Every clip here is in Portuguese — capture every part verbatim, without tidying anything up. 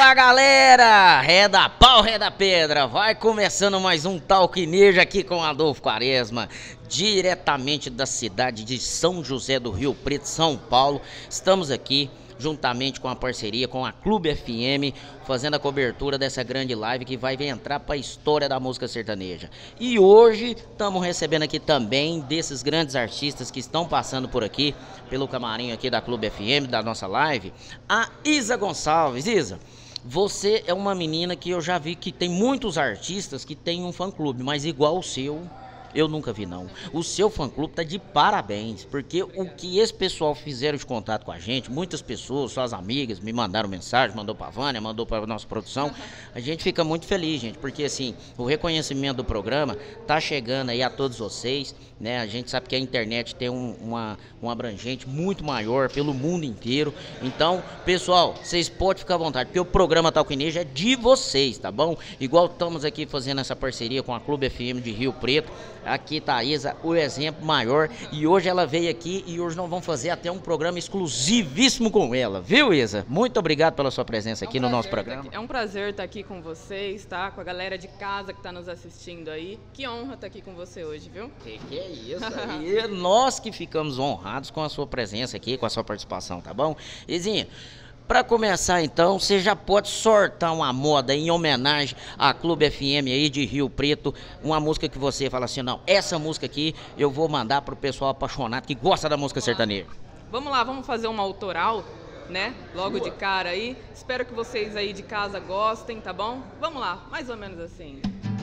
Fala galera, reda pau, reda pedra, vai começando mais um Talquinejo aqui com Adolfo Quaresma, diretamente da cidade de São José do Rio Preto, São Paulo. Estamos aqui juntamente com a parceria com a Clube F M, fazendo a cobertura dessa grande live que vai entrar para a história da música sertaneja. E hoje estamos recebendo aqui também desses grandes artistas que estão passando por aqui, pelo camarim aqui da Clube F M, da nossa live, a Isa Gonçalves. Isa, você é uma menina que eu já vi que tem muitos artistas que tem um fã-clube, mas igual o seu, eu nunca vi não. O seu fã-clube tá de parabéns, porque o que esse pessoal fizeram de contato com a gente, muitas pessoas, suas amigas, me mandaram mensagem, mandou pra Vânia, mandou pra nossa produção. A gente fica muito feliz, gente, porque assim, o reconhecimento do programa tá chegando aí a todos vocês, né? A gente sabe que a internet tem um, uma, um abrangente muito maior pelo mundo inteiro. Então, pessoal, vocês podem ficar à vontade, porque o programa Talquinejo é de vocês, tá bom? Igual estamos aqui fazendo essa parceria com a Clube F M de Rio Preto. Aqui tá a Isa, o exemplo maior, e hoje ela veio aqui e hoje nós vamos fazer até um programa exclusivíssimo com ela, viu, Isa? Muito obrigado pela sua presença aqui é um no nosso programa. Tá, é um prazer estar aqui com vocês, tá? Com a galera de casa que tá nos assistindo aí. Que honra estar aqui com você hoje, viu? Que que é isso aí? Nós que ficamos honrados com a sua presença aqui, com a sua participação, tá bom? Izinha, para começar então, você já pode sortar uma moda em homenagem à Clube F M aí de Rio Preto, uma música que você fala assim, não, essa música aqui eu vou mandar pro pessoal apaixonado que gosta da música sertaneja. Vamos lá, vamos fazer uma autoral, né? Logo Sua. de cara aí. Espero que vocês aí de casa gostem, tá bom? Vamos lá, mais ou menos assim.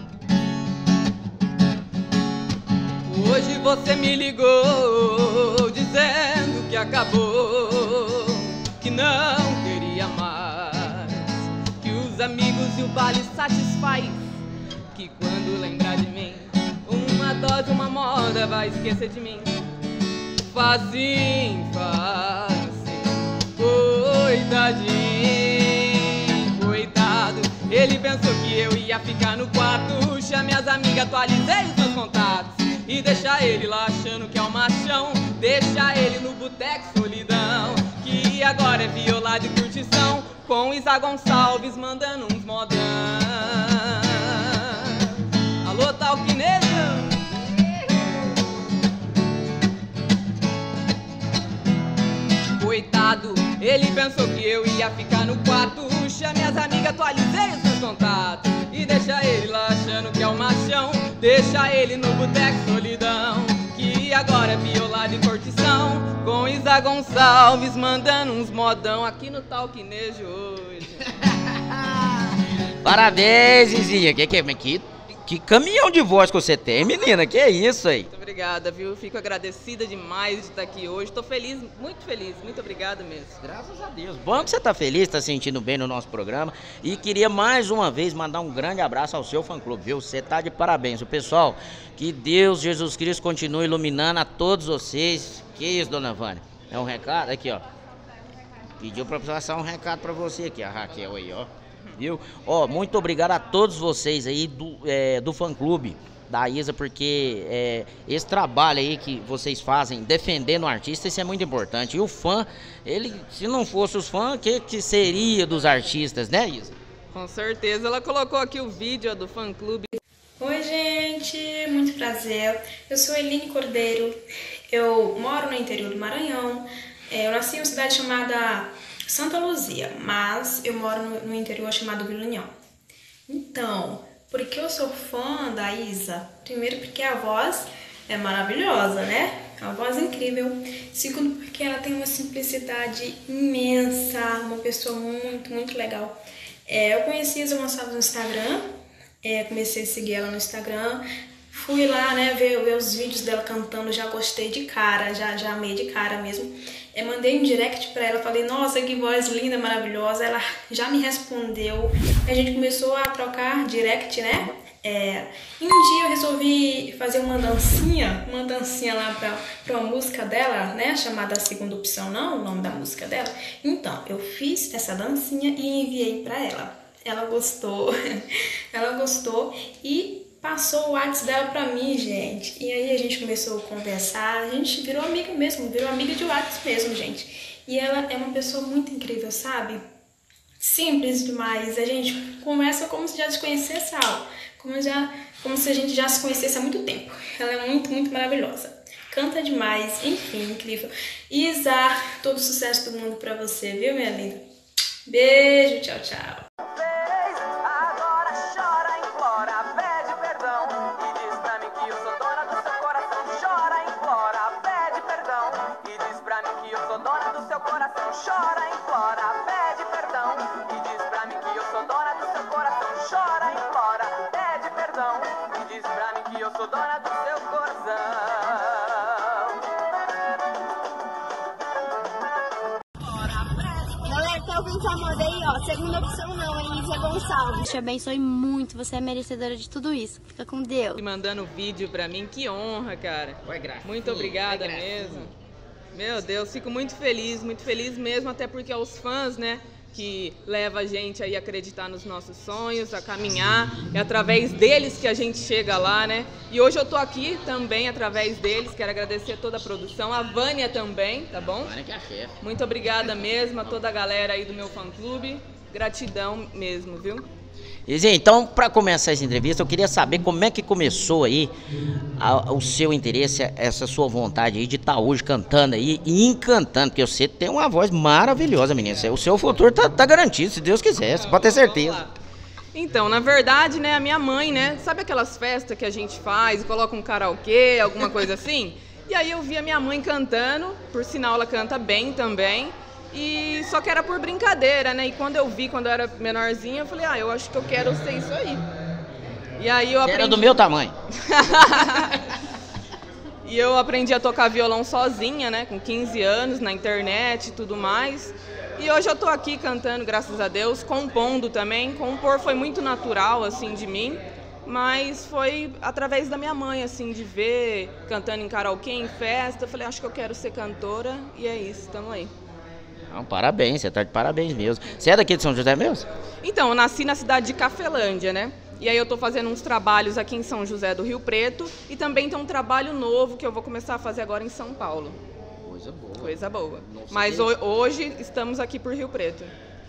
Hoje você me ligou dizendo que acabou, que não queria mais, que os amigos e o baile satisfaz, que quando lembrar de mim, uma dose, uma moda vai esquecer de mim. Facinho, facinho, coitadinho, coitado. Ele pensou que eu ia ficar no quarto, chamei as amigas, atualizei os meus contatos e deixa ele lá achando que é um machão, deixa ele no boteco solidão, que agora é violar de curtição, com Isa Gonçalves mandando uns modão. Alô, Talquinejo! Coitado, ele pensou que eu ia ficar no quarto, chamei as amigas, atualizei os meus contatos e deixa ele lá achando que é um machão, deixa ele no boteco solidão, que agora é violar de curtição, com Isa Gonçalves mandando uns modão aqui no Talquinejo hoje. Parabéns, Izinha, que, que, que, que caminhão de voz que você tem, menina, que é isso aí? Muito obrigada, viu? Fico agradecida demais de estar aqui hoje, tô feliz, muito feliz, muito obrigada mesmo. Graças a Deus, bom que você tá feliz, tá sentindo bem no nosso programa, e queria mais uma vez mandar um grande abraço ao seu fã-clube, viu? Você tá de parabéns, o pessoal, que Deus, Jesus Cristo, continue iluminando a todos vocês. Que isso, dona Vânia? É um recado? Aqui, ó. Pediu pra passar um recado pra você aqui, a Raquel aí, ó. Viu? Ó, muito obrigado a todos vocês aí do, é, do fã-clube da Isa, porque é, esse trabalho aí que vocês fazem defendendo o artista, isso é muito importante. E o fã, ele, se não fosse os fãs, o que, que seria dos artistas, né, Isa? Com certeza, ela colocou aqui o vídeo do fã-clube. Oi, gente, muito prazer. Eu sou Eline Cordeiro, eu moro no interior do Maranhão. Eu nasci em uma cidade chamada Santa Luzia, mas eu moro no, no interior chamado Vila União. Então, por que eu sou fã da Isa? Primeiro porque a voz é maravilhosa, né? É uma voz incrível. Segundo porque ela tem uma simplicidade imensa, uma pessoa muito, muito legal. É, eu conheci a Isa Gonçalves no Instagram, é, comecei a seguir ela no Instagram. Fui lá, né, ver, ver os vídeos dela cantando, já gostei de cara, já, já amei de cara mesmo. Eu mandei um direct pra ela, falei, nossa, que voz linda, maravilhosa. Ela já me respondeu, a gente começou a trocar direct, né? É, e um dia eu resolvi fazer uma dancinha, uma dancinha lá pra, pra uma música dela, né? Chamada Segunda Opção, não, o nome da música dela. Então, eu fiz essa dancinha e enviei pra ela. Ela gostou, ela gostou e passou o WhatsApp dela pra mim, gente. E aí a gente começou a conversar, a gente virou amiga mesmo, virou amiga de WhatsApp mesmo, gente. E ela é uma pessoa muito incrível, sabe? simples demais. A gente conversa como se já se conhecesse há algo, como, já, como se a gente já se conhecesse há muito tempo. Ela é muito, muito maravilhosa. Canta demais, enfim, incrível. Isa, todo o sucesso do mundo pra você, viu, minha linda? Beijo, tchau, tchau. Agora chora, implora, pede perdão e diz pra mim que eu sou dona do seu coração. Chora, implora, pede perdão e diz pra mim que eu sou dona do seu coração. Chora, implora, pede perdão e diz pra mim que eu sou dona do seu coração. Chora, implora, pede perdão e diz pra mim que eu sou dona do seu coração. Galera, tem alguém que amor aí, ó. Segunda opção não, é Lígia Gonçalves. Te abençoe muito, você é merecedora de tudo isso. Fica com Deus. Mandando vídeo pra mim, que honra, cara. Muito obrigada mesmo. Meu Deus, fico muito feliz, muito feliz mesmo, até porque é os fãs, né, que leva a gente aí a acreditar nos nossos sonhos, a caminhar. É através deles que a gente chega lá, né? E hoje eu tô aqui também através deles. Quero agradecer toda a produção, a Vânia também, tá bom? Vânia que é a chefe. Muito obrigada mesmo a toda a galera aí do meu fã-clube. Gratidão mesmo, viu? Izinha, então, para começar essa entrevista, eu queria saber como é que começou aí a, o seu interesse, essa sua vontade aí de estar hoje cantando aí e encantando, porque você tem uma voz maravilhosa, menina. O seu futuro tá, tá garantido, se Deus quiser, você pode ter certeza. Então, na verdade, né, a minha mãe, né, sabe aquelas festas que a gente faz, coloca um karaokê, alguma coisa assim? E aí eu vi a minha mãe cantando, por sinal ela canta bem também. E só que era por brincadeira, né? E quando eu vi, quando eu era menorzinha, eu falei, ah, eu acho que eu quero ser isso aí. E aí eu aprendi... Era do meu tamanho. E eu aprendi a tocar violão sozinha, né? Com quinze anos, na internet e tudo mais. E hoje eu tô aqui cantando, graças a Deus, compondo também. Compor foi muito natural, assim, de mim. Mas foi através da minha mãe, assim, de ver cantando em karaokê, em festa. Eu falei, acho que eu quero ser cantora. E é isso, tamo aí. Não, parabéns, você tá de parabéns mesmo. Você é daqui de São José mesmo? Então, eu nasci na cidade de Cafelândia, né? E aí eu tô fazendo uns trabalhos aqui em São José do Rio Preto e também tem um trabalho novo que eu vou começar a fazer agora em São Paulo. Coisa boa. Coisa boa. Mas ho hoje estamos aqui por Rio Preto.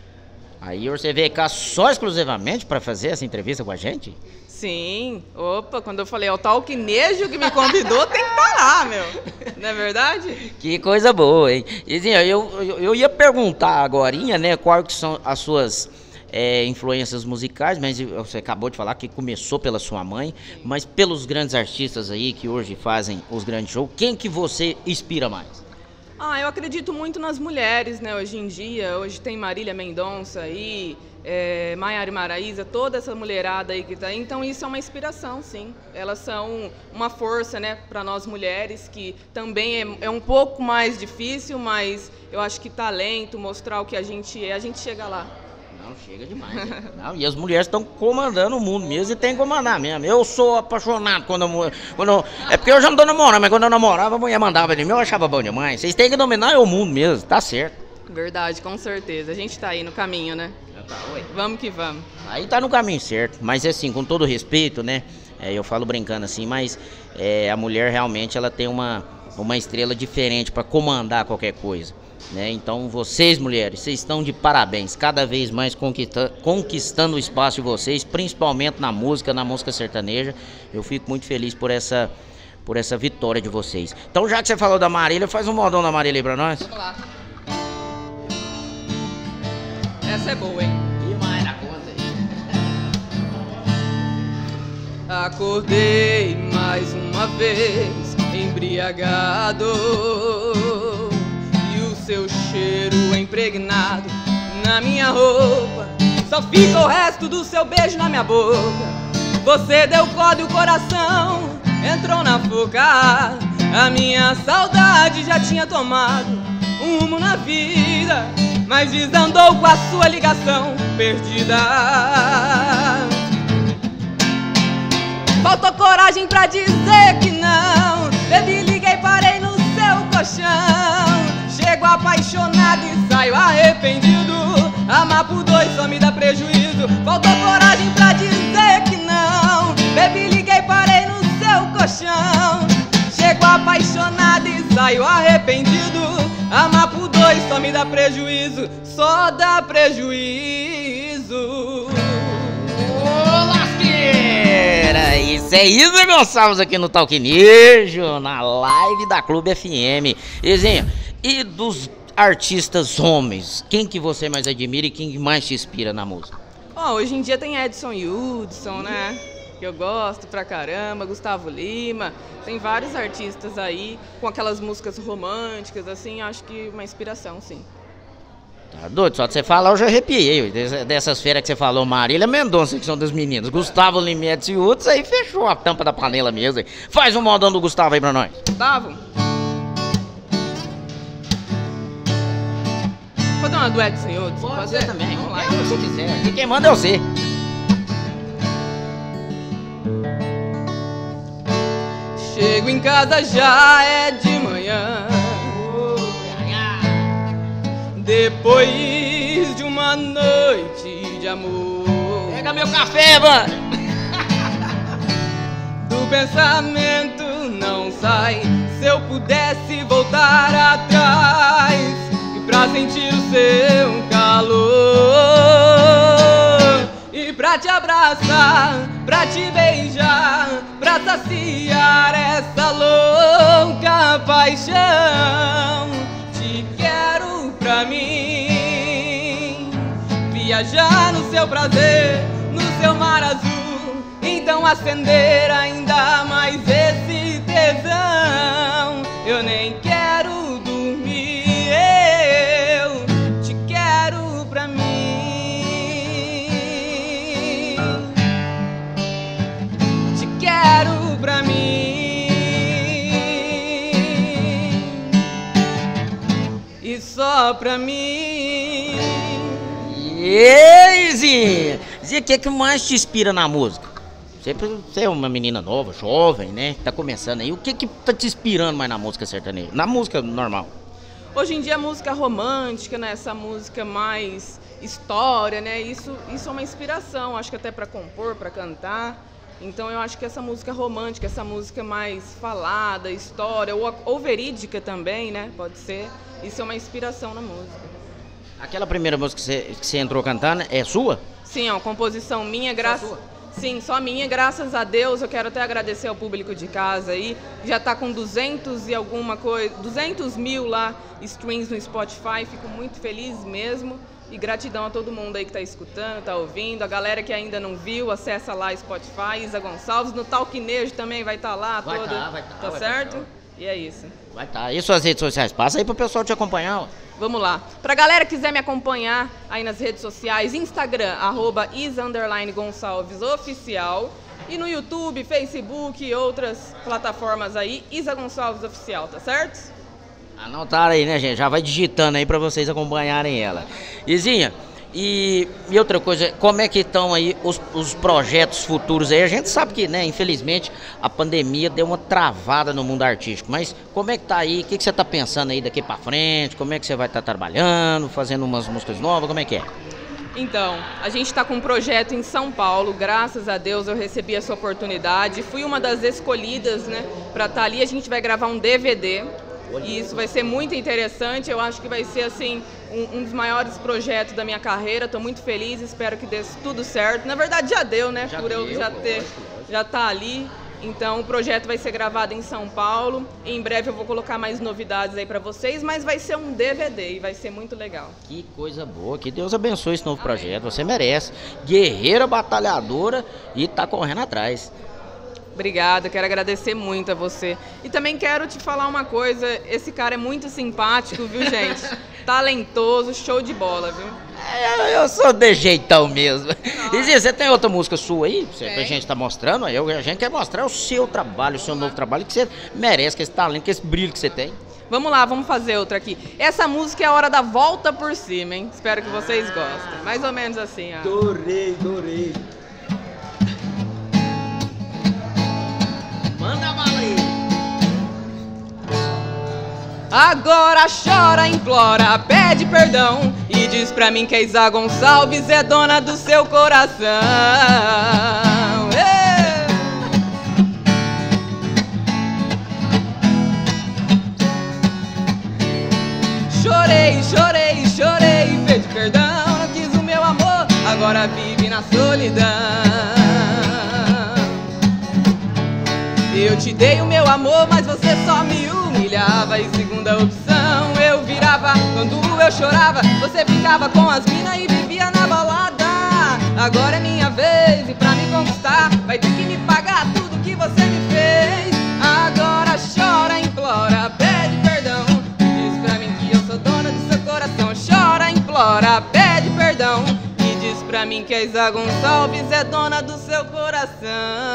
Aí você veio cá só exclusivamente para fazer essa entrevista com a gente? Sim. Opa, quando eu falei, é o Talquinejo que me convidou, tem que estar lá, meu. Não é verdade? Que coisa boa, hein? Izinha, eu, eu, eu ia perguntar agorinha, né, quais são as suas é, influências musicais, mas você acabou de falar que começou pela sua mãe, mas pelos grandes artistas aí que hoje fazem os grandes shows, quem que você inspira mais? Ah, eu acredito muito nas mulheres, né, hoje em dia. Hoje tem Marília Mendonça aí, é, Maiara e Maraísa, toda essa mulherada aí que tá aí. Então isso é uma inspiração, sim. Elas são uma força, né, para nós mulheres, que também é, é um pouco mais difícil, mas eu acho que talento, mostrar o que a gente é, a gente chega lá. Não, chega demais. Né? Não, e as mulheres estão comandando o mundo mesmo e tem que comandar mesmo. Eu sou apaixonado quando eu, quando eu, é porque eu já não tô namorando, mas quando eu namorava, a mulher mandava de mim, eu achava bom demais. Vocês têm que dominar o mundo mesmo, tá certo. Verdade, com certeza. A gente tá aí no caminho, né? Tá, oi. Vamos que vamos. Aí tá no caminho certo, mas assim, com todo respeito, né? É, eu falo brincando assim, mas é, a mulher realmente ela tem uma, uma estrela diferente para comandar qualquer coisa. Né? Então vocês mulheres, vocês estão de parabéns, cada vez mais conquista, conquistando o espaço de vocês, principalmente na música, na música sertaneja. Eu fico muito feliz por essa, por essa vitória de vocês. Então já que você falou da Marília, faz um modão da Marília aí pra nós. Vamos lá. Essa é boa, hein? E mais na conta aí. Acordei mais uma vez embriagado, seu cheiro impregnado na minha roupa, só fica o resto do seu beijo na minha boca. Você deu corda e o coração entrou na foca. A minha saudade já tinha tomado um rumo na vida, mas desandou com a sua ligação perdida. Faltou coragem pra dizer que não. Baby, liguei, parei no seu colchão. Chego apaixonado e saio arrependido. Amar por dois só me dá prejuízo. Faltou coragem pra dizer que não. Baby, liguei, parei no seu colchão. Chego apaixonado e saio arrependido. Amar por dois só me dá prejuízo. Só dá prejuízo. Isso é Isa Gonçalves aqui no Talquinejo, na live da Clube F M. Izinha, e dos artistas homens, quem que você mais admira e quem mais te inspira na música? Oh, hoje em dia tem Edson Hudson, né? Que eu gosto pra caramba, Gustavo Lima. Tem vários artistas aí com aquelas músicas românticas, assim, acho que uma inspiração, sim. Tá doido? Só de você falar eu já arrepiei. Dessas feiras que você falou, Marília Mendonça, que são das meninas. Gustavo Lima e Edson Hudson, aí fechou a tampa da panela mesmo. Faz um modão do Gustavo aí pra nós. Gustavo? Vou fazer uma do Edson Hudson. Pode ser também. Vamos lá. É o que você quiser. Aqui quem manda é você. Chego em casa, já é de manhã. Depois de uma noite de amor. Pega meu café, mano. Do pensamento não sai. Se eu pudesse voltar atrás e pra sentir o seu calor, e pra te abraçar, pra te beijar, pra saciar essa louca paixão. Te quero pra mim, viajar no seu prazer, no seu mar azul, então acender ainda mais esse tesão. Eu nem quero dormir, eu te quero pra mim. Te quero pra mim. E só pra mim. E Izinha, Izinha, o que é que mais te inspira na música? Sempre você é uma menina nova, jovem, né? Tá começando aí. O que que tá te inspirando mais na música sertaneja? Na música normal? Hoje em dia a música romântica, né? Essa música mais história, né? Isso, isso é uma inspiração, acho que até para compor, para cantar. Então eu acho que essa música romântica, essa música mais falada, história, ou, ou verídica também, né? Pode ser. Isso é uma inspiração na música. Aquela primeira música que você, que você entrou cantando é sua? Sim, é uma composição minha, graças... Sim, só minha, graças a Deus. Eu quero até agradecer ao público de casa aí, já tá com duzentos e alguma coisa, duzentos mil lá streams no Spotify, fico muito feliz mesmo. E gratidão a todo mundo aí que tá escutando, tá ouvindo. A galera que ainda não viu, acessa lá Spotify, Isa Gonçalves. No Talquinejo também vai estar tá lá, vai toda, tá, vai tá, tá vai certo? Tá. E é isso. Vai tá. E suas redes sociais? Passa aí pro pessoal te acompanhar, ó. Vamos lá. Pra galera que quiser me acompanhar aí nas redes sociais, Instagram, arroba Isa underline Gonçalves Oficial. E no YouTube, Facebook e outras plataformas aí, Isa Gonçalves Oficial, tá certo? Anotaram aí, né, gente? Já vai digitando aí pra vocês acompanharem ela. Izinha, e, e outra coisa, como é que estão aí os, os projetos futuros aí? A gente sabe que, né, infelizmente, a pandemia deu uma travada no mundo artístico, mas como é que tá aí? O que, que você tá pensando aí daqui pra frente? Como é que você vai estar tá trabalhando, fazendo umas músicas novas? Como é que é? Então, a gente está com um projeto em São Paulo, graças a Deus eu recebi essa oportunidade, fui uma das escolhidas, né, para estar ali. A gente vai gravar um D V D. E isso vai ser muito interessante, eu acho que vai ser assim um, um dos maiores projetos da minha carreira. Estou muito feliz, espero que dê tudo certo. Na verdade já deu, né? Já Por deu, eu já ter, já tá ali. Então o projeto vai ser gravado em São Paulo. E em breve eu vou colocar mais novidades aí para vocês, mas vai ser um D V D e vai ser muito legal. Que coisa boa, que Deus abençoe esse novo Amém. Projeto. Você merece. Guerreira, batalhadora e tá correndo atrás. Obrigada, quero agradecer muito a você. E também quero te falar uma coisa, esse cara é muito simpático, viu, gente? Talentoso, show de bola, viu? É, eu sou de jeitão mesmo. Izinha, você tem outra música sua aí? Você, pra gente tá mostrando? Eu, a gente quer mostrar o seu trabalho, o seu novo trabalho, que você merece, que esse talento, que esse brilho que você tem. Vamos lá, vamos fazer outra aqui. Essa música é a hora da volta por cima, hein? Espero que vocês gostem. Mais ou menos assim, ó. Adorei, adorei. Manda bala aí. Agora chora, implora, pede perdão e diz pra mim que a Isa Gonçalves é dona do seu coração. Ei! Chorei, chorei, chorei, pedi perdão, não quis o meu amor, agora vive na solidão. Eu te dei o meu amor, mas você só me humilhava. E segunda opção, eu virava quando eu chorava. Você ficava com as minas e vivia na balada. Agora é minha vez e pra me conquistar vai ter que me pagar tudo que você me fez. Agora chora, implora, pede perdão. Diz pra mim que eu sou dona do seu coração. Chora, implora, pede perdão. E diz pra mim que a Isa Gonçalves é dona do seu coração.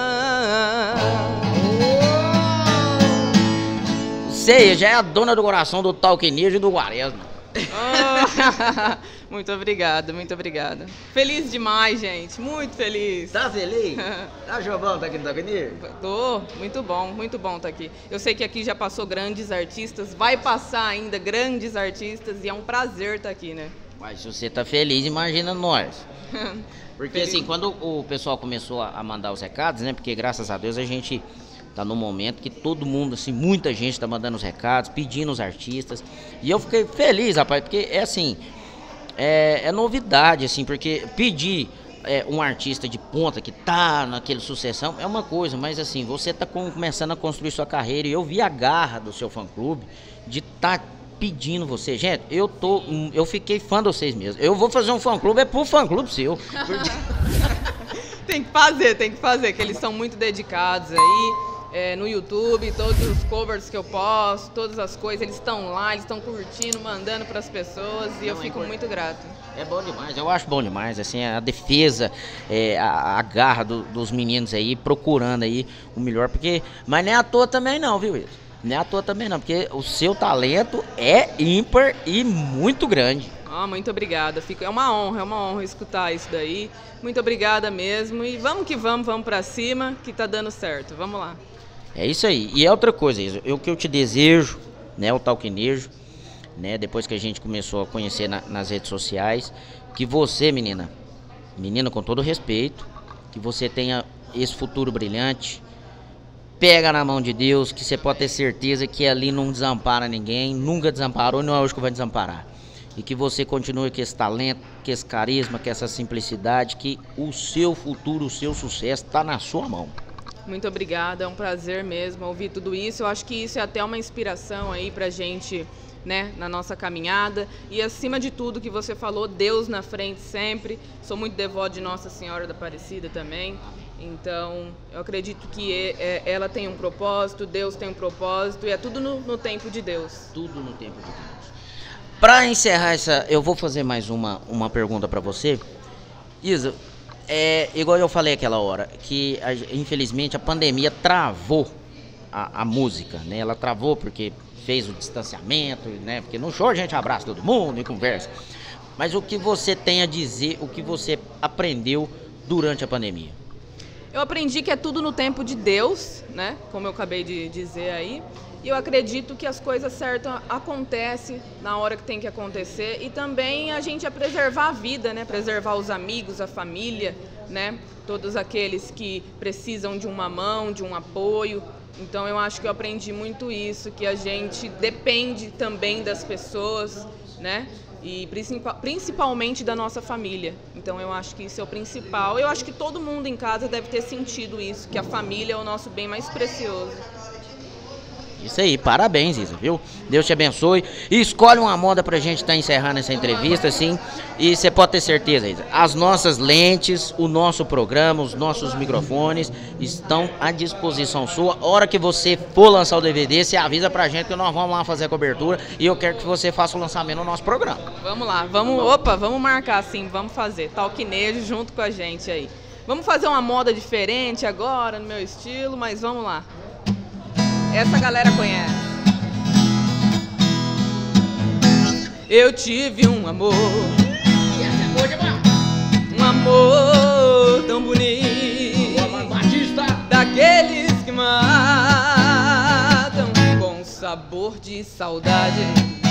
Você já é a dona do coração do Talquinejo e do Quaresma. Oh, muito obrigada, muito obrigada. Feliz demais, gente, muito feliz. Tá feliz? Tá jogando, tá aqui no Talquinejo? Tô, muito bom, muito bom tá aqui. Eu sei que aqui já passou grandes artistas, vai passar ainda grandes artistas e é um prazer estar aqui, né? Mas se você tá feliz, imagina nós. Porque Feliz. assim, quando o pessoal começou a mandar os recados, né? Porque graças a Deus a gente tá num momento que todo mundo, assim, muita gente tá mandando os recados, pedindo os artistas. E eu fiquei feliz, rapaz, porque é assim, é, é novidade, assim, porque pedir é, um artista de ponta que tá naquele sucessão é uma coisa, mas assim, você tá com, começando a construir sua carreira e eu vi a garra do seu fã-clube de tá pedindo você. Gente, eu tô, eu fiquei fã de vocês mesmo. Eu vou fazer um fã-clube, é pro fã-clube seu. Tem que fazer, tem que fazer, que eles são muito dedicados aí. É, no YouTube, todos os covers que eu posto, todas as coisas, eles estão lá, eles estão curtindo, mandando para as pessoas e eu fico muito grato. É bom demais, eu acho bom demais, assim, a defesa, é, a, a garra do, dos meninos aí, procurando aí o melhor, porque, mas nem à toa também não, viu, isso? Nem à toa também não, porque o seu talento é ímpar e muito grande. Ah, muito obrigada, Fico, é uma honra, é uma honra escutar isso daí, muito obrigada mesmo e vamos que vamos, vamos para cima, que tá dando certo, vamos lá. É isso aí. E é outra coisa, Isa, o que eu te desejo, né, o Talquinejo, né, depois que a gente começou a conhecer na, nas redes sociais, que você, menina, menina com todo respeito, que você tenha esse futuro brilhante, pega na mão de Deus, que você pode ter certeza que ali não desampara ninguém, nunca desamparou e não é hoje que vai desamparar. E que você continue com esse talento, com esse carisma, com essa simplicidade, que o seu futuro, o seu sucesso está na sua mão. Muito obrigada, é um prazer mesmo ouvir tudo isso. Eu acho que isso é até uma inspiração aí pra gente, né, na nossa caminhada. E acima de tudo que você falou, Deus na frente sempre. Sou muito devoto de Nossa Senhora da Aparecida também. Então, eu acredito que é, é, ela tem um propósito, Deus tem um propósito, e é tudo no, no tempo de Deus. Tudo no tempo de Deus. Para encerrar essa, eu vou fazer mais uma, uma pergunta para você. Isa, é igual eu falei aquela hora, que a, infelizmente a pandemia travou a, a música, né? Ela travou porque fez o distanciamento, né? Porque no show a gente abraça todo mundo e conversa. Mas o que você tem a dizer, o que você aprendeu durante a pandemia? Eu aprendi que é tudo no tempo de Deus, né? Como eu acabei de dizer aí. E eu acredito que as coisas certas acontecem na hora que tem que acontecer. E também a gente é preservar a vida, né? Preservar os amigos, a família, né? Todos aqueles que precisam de uma mão, de um apoio. Então eu acho que eu aprendi muito isso, que a gente depende também das pessoas, né? E principalmente da nossa família. Então eu acho que isso é o principal. Eu acho que todo mundo em casa deve ter sentido isso, que a família é o nosso bem mais precioso. Isso aí, parabéns, Isa, viu? Deus te abençoe. E escolhe uma moda pra gente estar tá encerrando essa entrevista, assim. E você pode ter certeza, Isa, as nossas lentes, o nosso programa, os nossos microfones estão à disposição sua. A hora que você for lançar o D V D, você avisa pra gente que nós vamos lá fazer a cobertura. E eu quero que você faça o lançamento no nosso programa. Vamos lá, vamos, opa, vamos marcar sim, vamos fazer. Talquinejo junto com a gente aí. Vamos fazer uma moda diferente agora, no meu estilo, mas vamos lá. Essa galera conhece. Eu tive um amor, um amor tão bonito, daqueles que matam com sabor de saudade.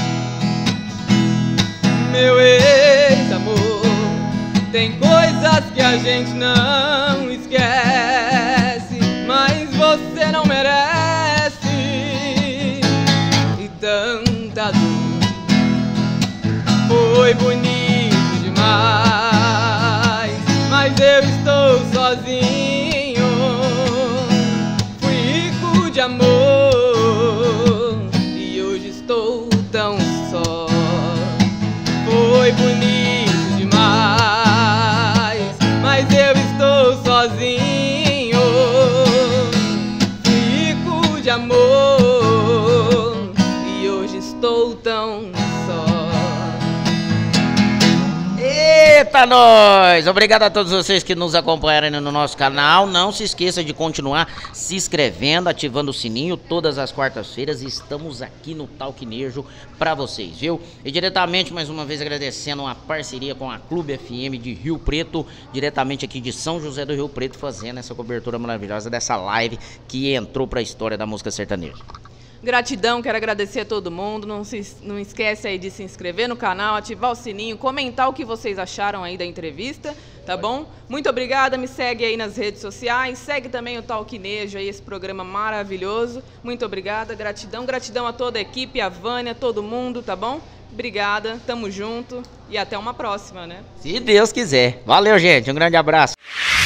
Meu ex-amor, tem coisas que a gente não esquece, mas você não merece. Tanta dor, foi bonito demais, mas eu estou sozinho. Fui rico Eita, nós! Obrigado a todos vocês que nos acompanharam no nosso canal. Não se esqueça de continuar se inscrevendo, ativando o sininho. Todas as quartas-feiras estamos aqui no Talquinejo para vocês, viu? E diretamente, mais uma vez, agradecendo a parceria com a Clube F M de Rio Preto, diretamente aqui de São José do Rio Preto, fazendo essa cobertura maravilhosa dessa live que entrou para a história da música sertaneja. Gratidão, quero agradecer a todo mundo, não, se, não esquece aí de se inscrever no canal, ativar o sininho, comentar o que vocês acharam aí da entrevista, tá bom? Muito obrigada, me segue aí nas redes sociais, segue também o Talquinejo aí, esse programa maravilhoso, muito obrigada, gratidão, gratidão a toda a equipe, a Vânia, todo mundo, tá bom? Obrigada, tamo junto e até uma próxima, né? Se Deus quiser. Valeu, gente, um grande abraço.